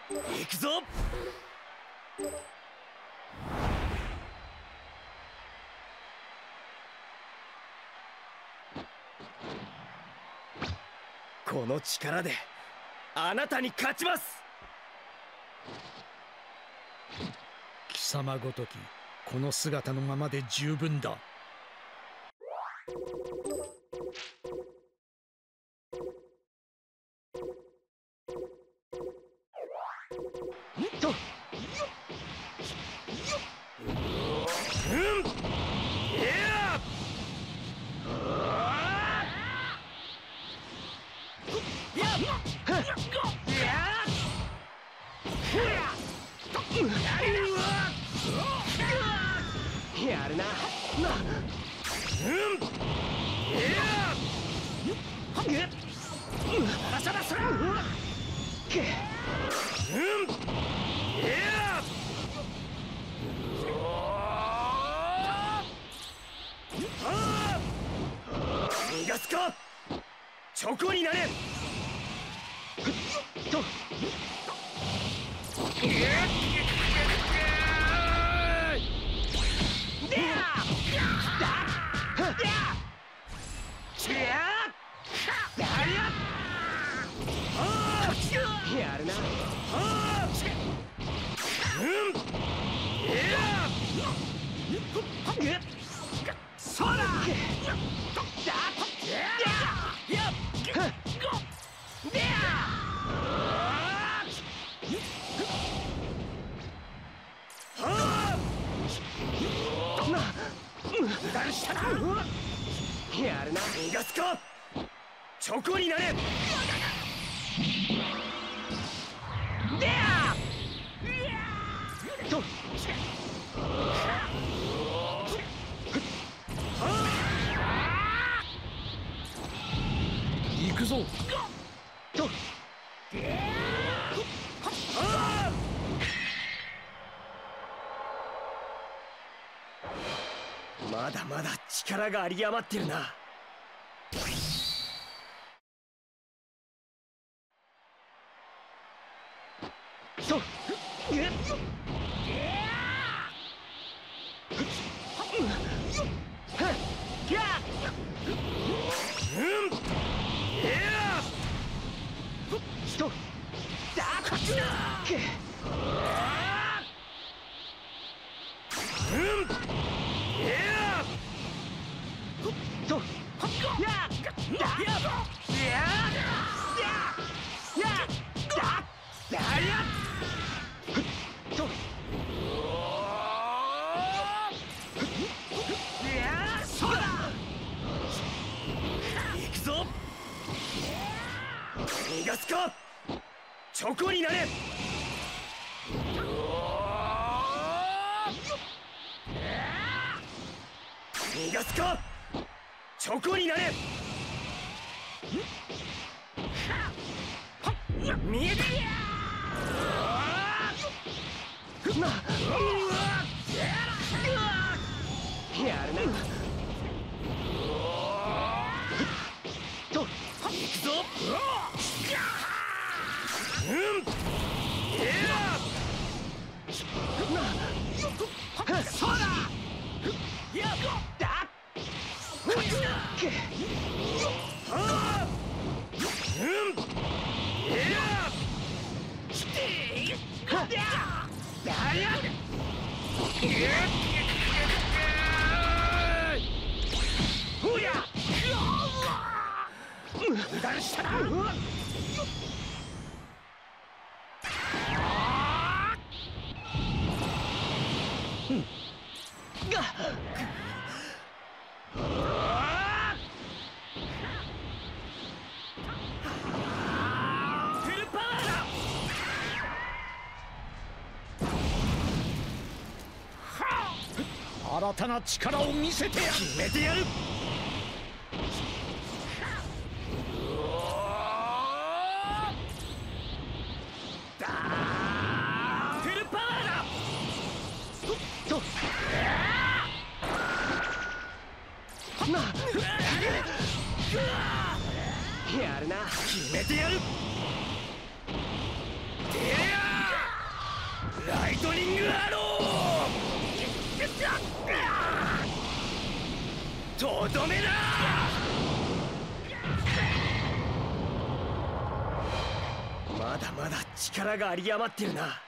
行くぞ。この力であなたに勝ちます。 貴様ごときこの姿のままで十分だ。 やるな。逃がすか。チョコになれ。やるな。そうだ。やるな。逃がすか。チョコになれ。 行くぞ。 まだまだ力が有り余ってるな。行くぞ。逃がすか。チョコになれ。逃がすか。チョコになれ。見えてる。やるな。行くぞ。そうだ。油断したな。 新たな力を見せてやる。 決めてやる。フルパワーだ。やるな。決めてやる。 とどめだ。まだまだ力が有り余ってるな。